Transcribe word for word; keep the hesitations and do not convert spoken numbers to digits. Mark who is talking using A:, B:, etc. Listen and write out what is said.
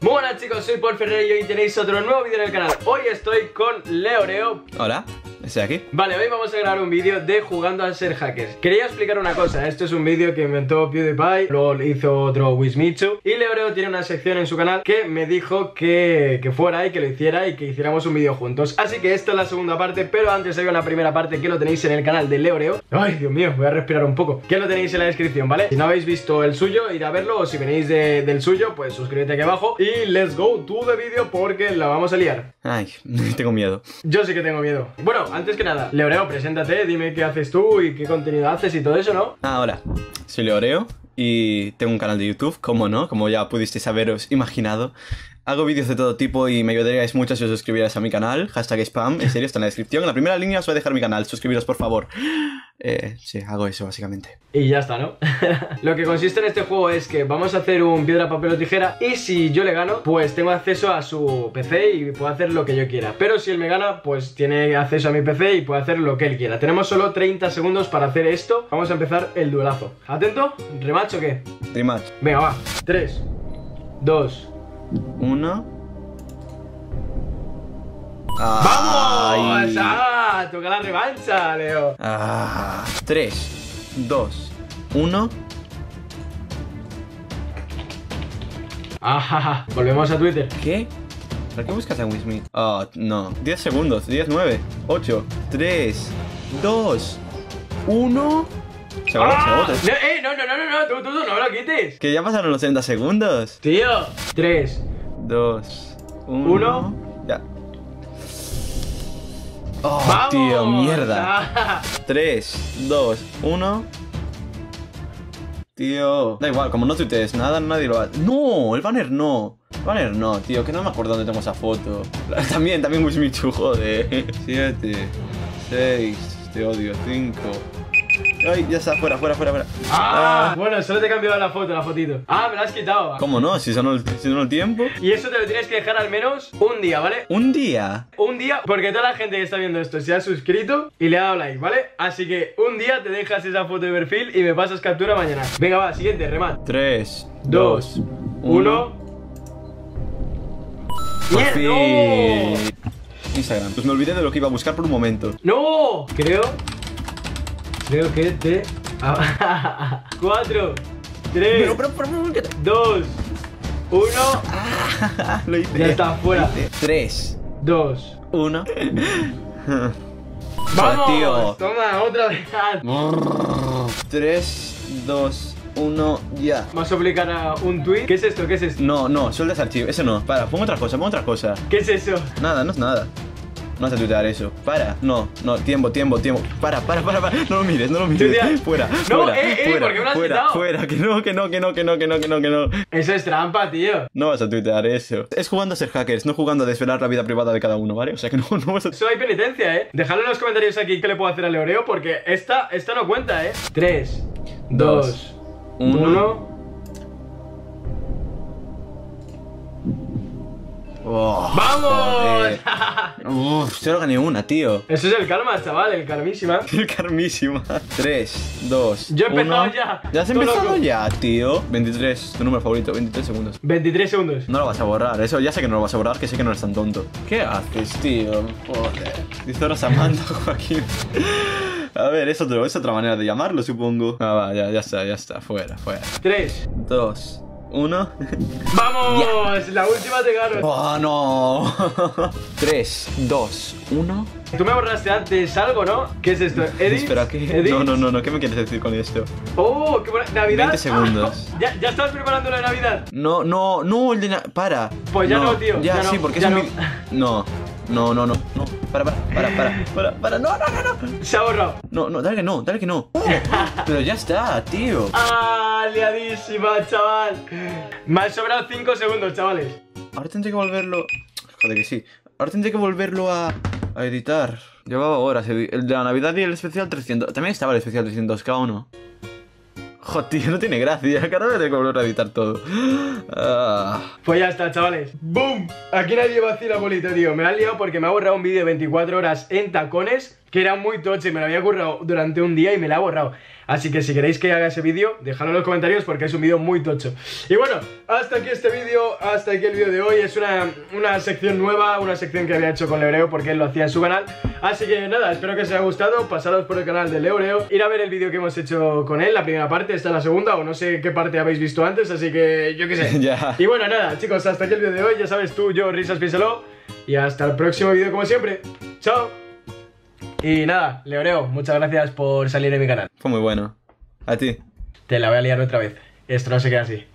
A: Muy buenas chicos, soy Paul Ferrer y hoy tenéis otro nuevo vídeo en el canal. Hoy estoy con Leoreo.
B: Hola, estoy aquí.
A: Vale, hoy vamos a grabar un vídeo de jugando a ser hackers. Quería explicar una cosa, esto es un vídeo que inventó PewDiePie, luego lo hizo otro Wismichu. Y Leoreo tiene una sección en su canal que me dijo que, que fuera y que lo hiciera y que hiciéramos un vídeo juntos. Así que esta es la segunda parte, pero antes hay una primera parte que lo tenéis en el canal de Leoreo. Ay, Dios mío, voy a respirar un poco. Que lo tenéis en la descripción, ¿vale? Si no habéis visto el suyo, ir a verlo, o si venís de, del suyo, pues suscríbete aquí abajo. Y let's go to the vídeo porque la vamos a liar.
B: Ay, tengo miedo.
A: Yo sí que tengo miedo. Bueno, antes que nada, Leoreo, preséntate, dime qué haces tú y qué contenido haces y todo eso, ¿no?
B: Ah, hola, soy Leoreo y tengo un canal de YouTube, como no, como ya pudisteis haberos imaginado. Hago vídeos de todo tipo y me ayudaríais mucho si os suscribierais a mi canal. Hashtag spam, en serio, está en la descripción. En la primera línea os voy a dejar mi canal, suscribiros por favor. Eh, sí, hago eso básicamente.
A: Y ya está, ¿no? Lo que consiste en este juego es que vamos a hacer un piedra, papel o tijera. Y si yo le gano, pues tengo acceso a su P C y puedo hacer lo que yo quiera. Pero si él me gana, pues tiene acceso a mi P C y puede hacer lo que él quiera. Tenemos solo treinta segundos para hacer esto. Vamos a empezar el duelazo. ¿Atento? ¿Rematch o qué?
B: Rematch.
A: Venga, va. tres, dos,
B: uno.
A: ¡vamos! ¡Ah! Toca la revancha, Leo.
B: Ah, tres, dos, uno.
A: ¡Ah! Volvemos a Twitter.
B: ¿Qué? ¿Para qué buscas a Wismi? Ah, no. diez segundos, diez, nueve, ocho, tres, dos, uno. Se agota, se
A: ¡Ah!
B: agota.
A: No, eh, no, no, no, no, no, tú, tú, tú, no me lo quites.
B: Que ya pasaron los treinta segundos.
A: Tío. tres,
B: dos, uno.
A: uno.
B: Ya. Oh,
A: ¡vamos!
B: tío, mierda.
A: Ah.
B: tres, dos, uno. Tío. Da igual, como no tuitees nada, nadie lo hace. No, el banner no. El banner no, tío, que no me acuerdo dónde tengo esa foto. También, también Wismichu, joder. siete, seis, te odio, cinco. Ay, ya está, fuera, fuera, fuera, fuera.
A: Ah,
B: Ah.
A: bueno, solo te he cambiado la foto, la fotito. Ah, me la has quitado.
B: ¿Cómo no? Si son el, si son el tiempo.
A: Y eso te lo tienes que dejar al menos un día, ¿vale?
B: Un día.
A: Un día, porque toda la gente que está viendo esto se ha suscrito y le ha dado like, ¿vale? Así que un día te dejas esa foto de perfil y me pasas captura mañana. Venga, va, siguiente, remat.
B: tres,
A: dos, uno.
B: Por
A: ¡Mierda!
B: fin. Instagram. Pues me olvidé de lo que iba a buscar por un momento.
A: ¡No! Creo. Creo que te. cuatro, tres,
B: Pero, pero, pero, pero, pero,
A: dos, uno.
B: Ah, lo hice.
A: Ya está, fuera.
B: tres,
A: dos.
B: uno.
A: ¡Vamos!
B: Tío.
A: Toma, otra vez.
B: tres, dos, uno, ya.
A: Vamos a publicar a un tweet. ¿Qué es esto? ¿Qué es esto?
B: No, no, suelta ese archivo. Eso no. Para, pon otra cosa, pon otra cosa.
A: ¿Qué es eso?
B: Nada, no es nada. No vas a tuitear eso. Para, no, no, tiempo, tiempo, tiempo. Para, para, para, para. No lo mires, no lo mires.
A: Tuitea.
B: Fuera,
A: No,
B: fuera,
A: eh, eh,
B: fuera,
A: ¿por qué me lo has
B: fuera,
A: quitado?
B: fuera. Que no, que no, que no, que no, que no, que no, que no.
A: Eso es trampa, tío.
B: No vas a tuitear eso. Es jugando a ser hackers, no jugando a desvelar la vida privada de cada uno, ¿vale? O sea que no, no vas a...
A: Eso hay penitencia, ¿eh? Dejadlo en los comentarios aquí qué le puedo hacer a Leoreo, porque esta, esta no cuenta, ¿eh? tres, dos, uno.
B: Oh,
A: ¡Vamos!
B: Uff, solo gané una, tío.
A: Eso es el karma, chaval, el karmísima.
B: El karmísima. tres, dos,
A: Yo he empezado
B: uno.
A: ya.
B: ¿Ya has
A: Todo
B: empezado
A: loco.
B: ya, tío? veintitrés, tu número favorito, veintitrés segundos.
A: veintitrés segundos.
B: No lo vas a borrar, eso ya sé que no lo vas a borrar, que sé que no eres tan tonto. ¿Qué haces, tío? Joder. Dice ahora Samantha, Joaquín. A ver, es, otro, es otra manera de llamarlo, supongo. Ah, va, ya, ya está, ya está, fuera, fuera.
A: tres,
B: dos, uno.
A: ¡vamos! La última te gano.
B: ¡Oh, no! tres, dos, uno.
A: Tú me borraste antes algo, ¿no? ¿Qué es esto? ¿Edit?
B: Espera, ¿qué?
A: ¿Edit?
B: No, no, no, no, ¿qué me quieres decir con esto?
A: ¡Oh! ¡Qué buena! ¿Navidad?
B: veinte segundos.
A: Ah, ¿Ya, ¿Ya estabas preparando la de Navidad?
B: No, no, no, el de na- para.
A: Pues ya no, tío,
B: Ya,
A: ya no,
B: sí, porque
A: ya
B: es
A: no.
B: un vi- No, no, no, no, no. Para, para, para, para, para, para. No, no, no, no.
A: Se ha borrado.
B: No, no, dale que no, dale que no. Pero ya está, tío.
A: ¡Ah! Liadísima, chaval. Me han sobrado cinco segundos, chavales.
B: Ahora tendré que volverlo. Joder, que sí. Ahora tendré que volverlo a, a editar. Llevaba horas. edi- El de la Navidad y el especial trescientos. También estaba el especial trescientos K, ¿o no? Joder, tío, no tiene gracia. Que ahora voy a tener que volver a editar todo. Ah.
A: Pues ya está, chavales. ¡Boom! Aquí nadie va a decir la bolita, tío. Me la han liado porque me ha borrado un vídeo de veinticuatro horas en tacones que era muy tocho y me lo había currado durante un día y me la ha borrado. Así que si queréis que haga ese vídeo, dejadlo en los comentarios porque es un vídeo muy tocho. Y bueno, hasta aquí este vídeo, hasta aquí el vídeo de hoy. Es una, una sección nueva, una sección que había hecho con Leoreo porque él lo hacía en su canal. Así que nada, espero que os haya gustado. Pasaros por el canal de Leoreo, ir a ver el vídeo que hemos hecho con él, la primera parte, esta es la segunda, o no sé qué parte habéis visto antes, así que yo qué sé.
B: Ya.
A: Y bueno, nada, chicos, hasta aquí el vídeo de hoy. Ya sabes, tú, yo, risas, piénsalo. Y hasta el próximo vídeo como siempre. Chao. Y nada, Leoreo, muchas gracias por salir en mi canal.
B: Fue muy bueno. A ti.
A: Te la voy a liar otra vez. Esto no se queda así.